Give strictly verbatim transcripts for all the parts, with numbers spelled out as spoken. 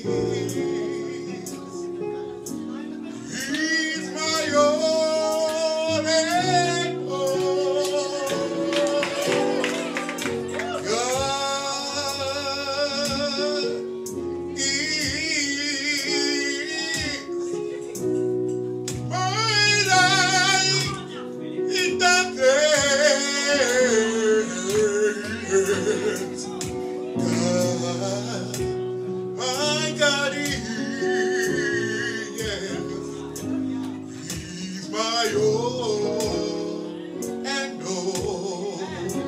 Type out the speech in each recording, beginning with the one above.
He's my all and all. God is my life in darkness. God, my God is, yes, He's my all and all.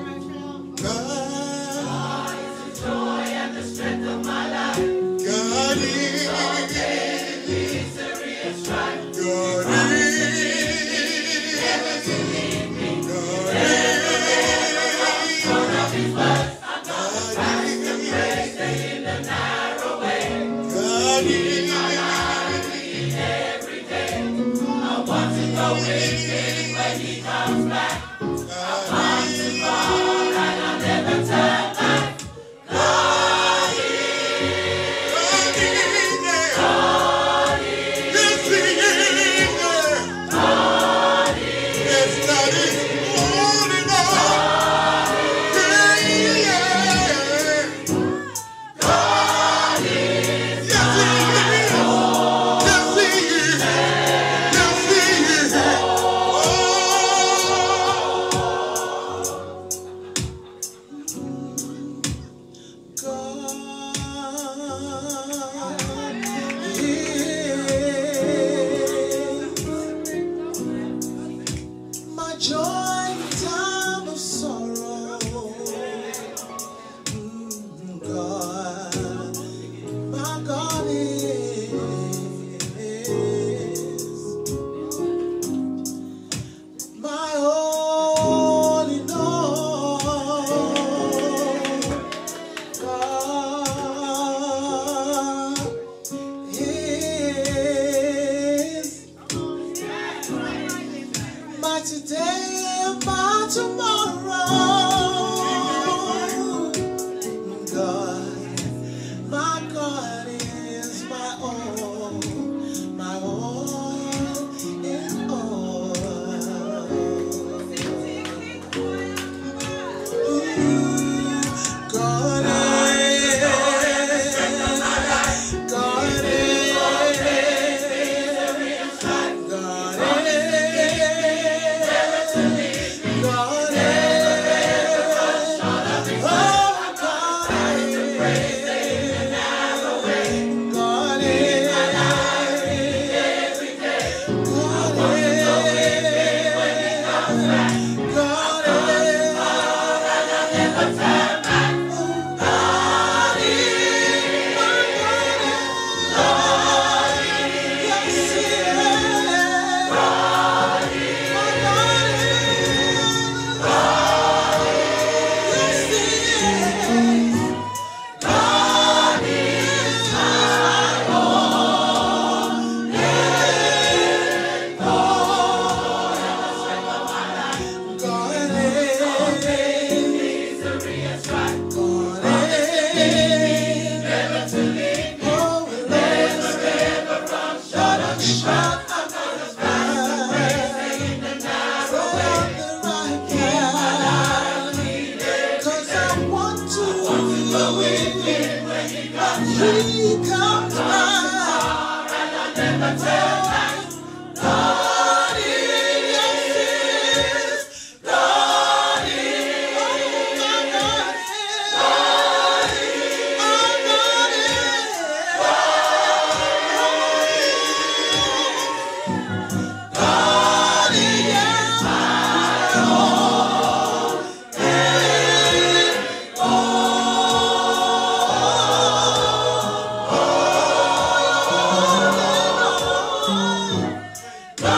God is the joy and the strength of my life. God is all pain, misery, and strife. God is never to leave me. God is short of His word. I'm gonna fast and pray, stay in the narrow way. God is my life every day. I want to go with Him when He comes back. I've come too far and I'll never turn back. God is, God is there. God is, yes, He is there. God is, yes, God is all in all. Yeah, yeah. God is, yes, He is. Yes, He is. Yes, He is. Oh, my joy in time of sorrow. Mm, God, my God is my all in all. God is my today and my tomorrow. God, my God is my all, my all in all. God is, God is, God is, God is, oh, God is, God is, He comes by and I never turn back. God is, yes, God is, oh my God is, God is, oh God is, God is, yes, my all and all.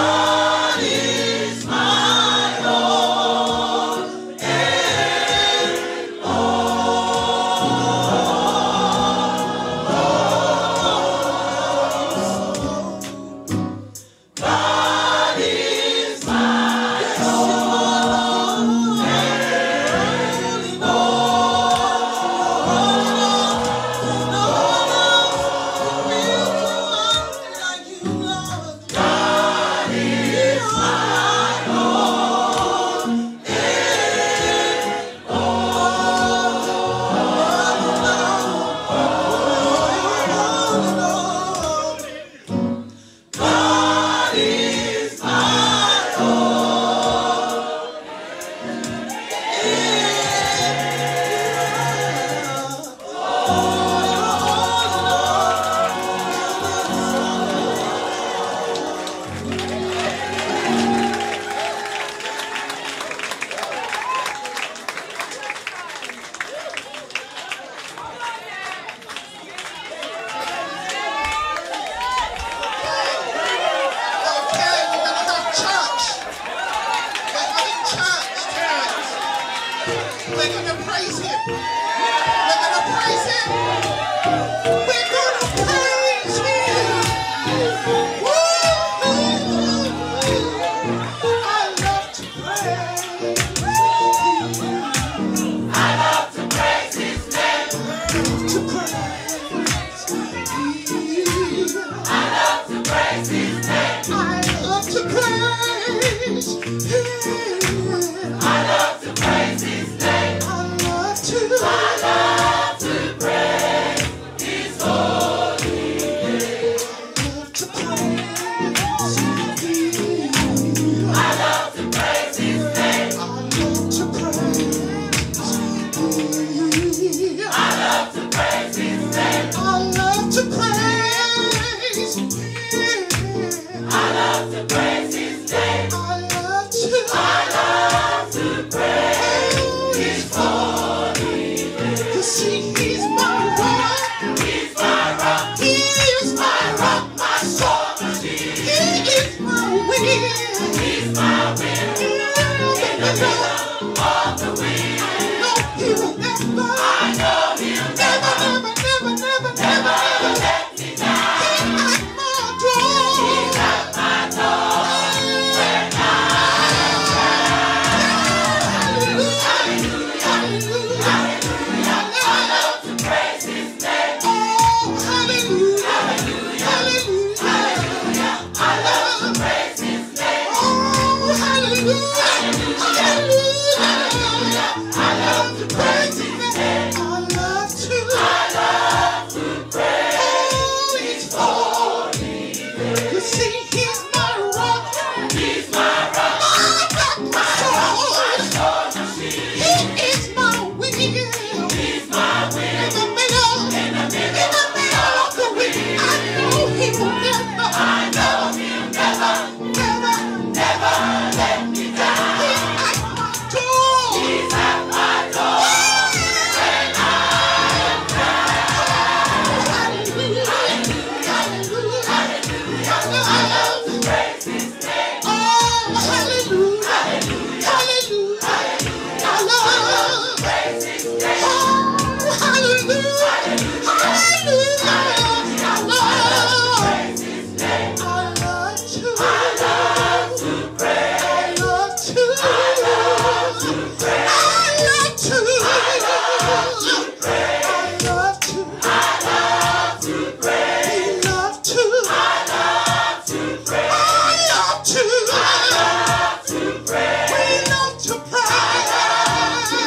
He's my will. In the middle of the wheel. I know he will never. I know he'll never, never, never, never, never, never let me down. He's at my door. He's at my door. When I am down. Hallelujah, hallelujah, hallelujah. I love to praise his name. Oh, hallelujah, hallelujah, hallelujah, hallelujah. I love to praise his name. Oh, hallelujah, hallelujah, hallelujah. I love to praise his name. I love to, I love to praise his holy name. You see, he's my rock. He's my rock. My rock, my sword. He is my will. He's my will. In the middle, in the middle, in the middle of the wheel. I know he will never. I know he'll never, never, never let me down. He's at my door. He's at my door. When I am down. Hallelujah, hallelujah, hallelujah. I love to praise his name. Oh, hallelujah, hallelujah, hallelujah. I love to praise his name. Oh, hallelujah, hallelujah. I love to praise his name. I love to, I love to praise. I love to, I love to praise. I love to, I love to praise. I love to, I love to praise. We love to, I love to praise. I love to, I love to praise. We love to praise. I love to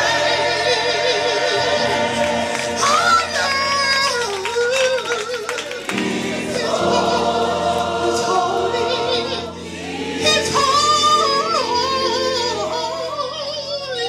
praise. Hallelujah. He's holy. He's holy.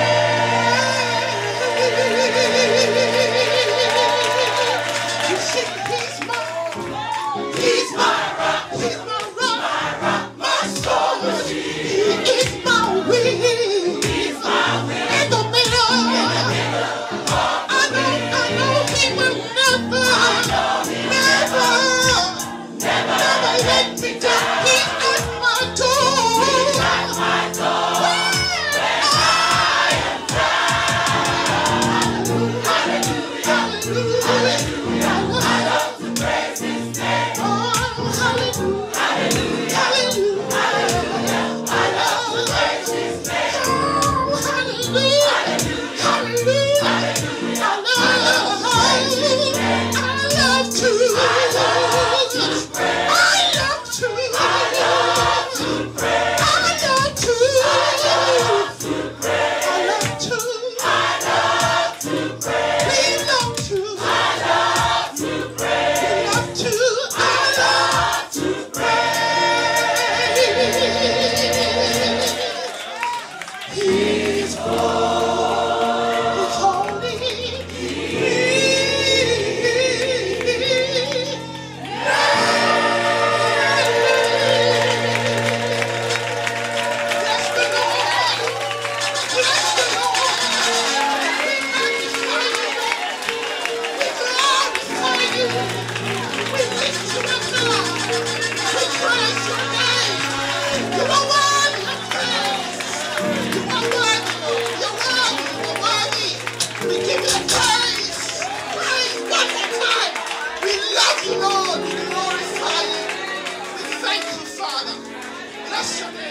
You see, he's my, he's my rock. He's my rock, my rock, my sword. He is my will. He's my will. In the middle, I know, I know he will never, never, never let me down. He's at my door. He's at my door. When I am down. Hallelujah, hallelujah, hallelujah. I love to praise his name. Oh, hallelujah, hallelujah, hallelujah, hallelujah. I love to praise his name. Oh, hallelujah, hallelujah, hallelujah, hallelujah. I love, I love to, I love to praise. I love to, I love to praise. I love to, I love to praise. I love to, I love to praise. We love to, I love to praise. We love to, I love to praise. He's holy, he's holy. Bless the Lord, bless the Lord. We magnify you, we glorify you, we lift you up, Lord. We praise your name. You are worthy of praise. You are worthy, Lord. You're worthy, you're worthy. We give you praise, praise one more time. We love you, Lord. We glorify you. We thank you, Father. Bless your name.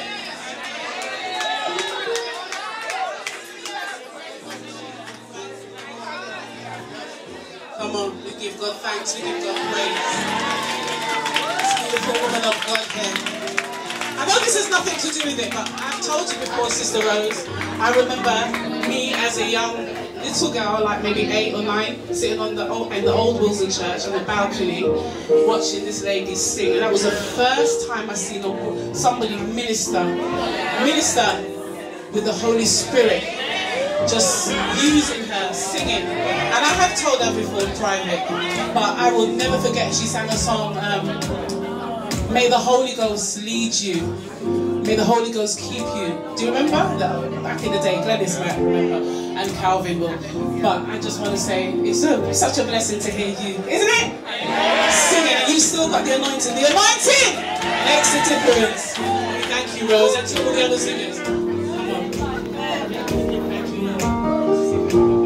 Come on, we give God thanks, we give God praise. This beautiful woman of God here. I know this has nothing to do with it, but I've told you before, Sister Rose, I remember me as a young little girl, like maybe eight or nine, sitting on the old, in the old Wilson Church on the balcony, watching this lady sing. And that was the first time I seen a, somebody minister, minister with the Holy Spirit, just using her, singing. And I have told her before in private, but I will never forget, she sang a song, um, May the Holy Ghost lead you. May the Holy Ghost keep you. Do you remember? That, back in the day, Gladys might remember, and Calvin will. But I just want to say, it's, a, it's such a blessing to hear you, isn't it? Singing, and you still got about the anointing. The anointing makes a difference. Thank you, Rose, and to all the other singers. Come on. Thank you, Lord.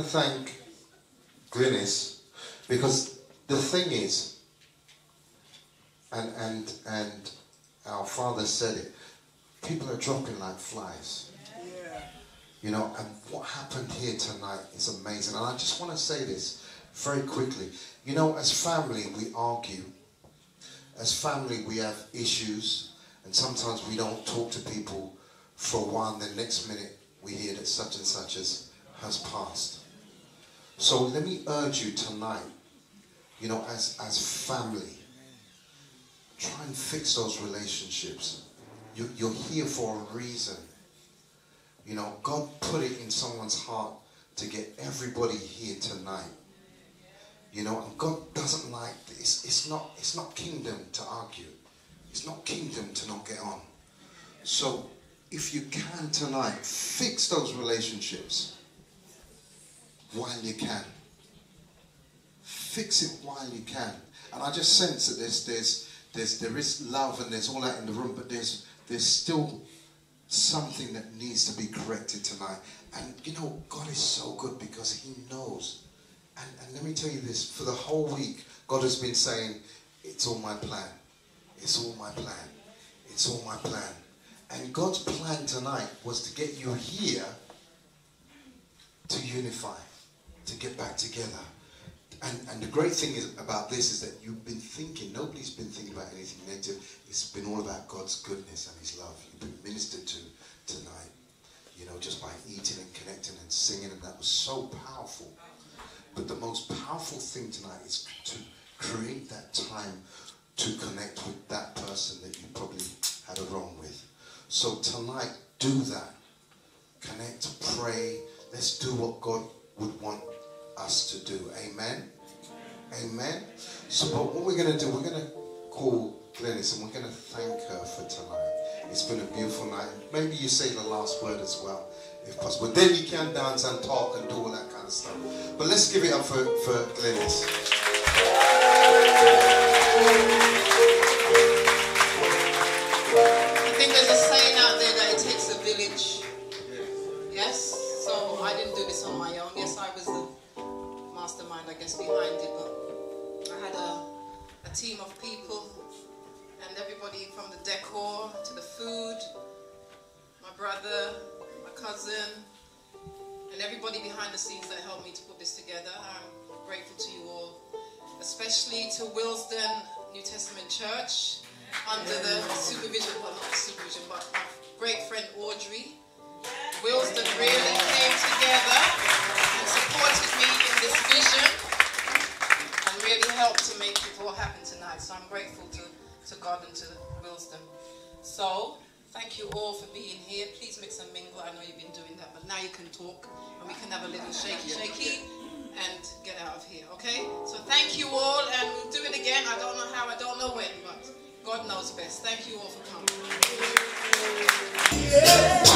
thank Glynis, because the thing is, and and and our father said it, people are dropping like flies. Yeah. You know, and what happened here tonight is amazing. And I just want to say this very quickly. You know, as family, we argue. As family, we have issues, and sometimes we don't talk to people for a while, and the next minute we hear that such and such as has passed. So let me urge you tonight, you know, as, as family, try and fix those relationships. You, you're here for a reason. You know, God put it in someone's heart to get everybody here tonight. You know, and God doesn't like this. It's not, it's not kingdom to argue. It's not kingdom to not get on. So, if you can tonight, fix those relationships while you can. Fix it while you can. And I just sense that there's, there's, there's, there is love and there's all that in the room, but there's, there's still something that needs to be corrected tonight. And you know, God is so good because He knows. And, and let me tell you this, for the whole week, God has been saying, it's all my plan. It's all my plan. It's all my plan. And God's plan tonight was to get you here to unify, to get back together. And, and the great thing is about this is that you've been thinking, nobody's been thinking about anything negative. It's been all about God's goodness and His love. You've been ministered to tonight, you know, just by eating and connecting and singing, and that was so powerful. But the most powerful thing tonight is to create that time to connect with that person that you probably had a wrong with. So tonight, do that. Connect, pray. Let's do what God would want us to do. Amen? Amen? So but what we're going to do, we're going to call Glynis and we're going to thank her for tonight. It's been a beautiful night. Maybe you say the last word as well, if possible. Then you can dance and talk and do all that kind of stuff. But let's give it up for, for Glynis. I think there's a saying out there that it takes a village. Yes? So I didn't do this on my own. Yes, I was the mastermind, I guess, behind it. But I had a, a team of people. And everybody from the decor to the food, my brother, my cousin, and everybody behind the scenes that helped me to put this together. I'm grateful to you all, especially to Willesden New Testament Church, under the supervision, well not supervision, but my great friend Audrey. Willesden really came together and supported me in this vision and really helped to make it all happen tonight. So I'm grateful to to God and to Willesden. So, thank you all for being here. Please mix and mingle. I know you've been doing that, but now you can talk and we can have a little shaky shaky and get out of here, okay? So thank you all, and we'll do it again. I don't know how, I don't know when, but God knows best. Thank you all for coming. Yeah.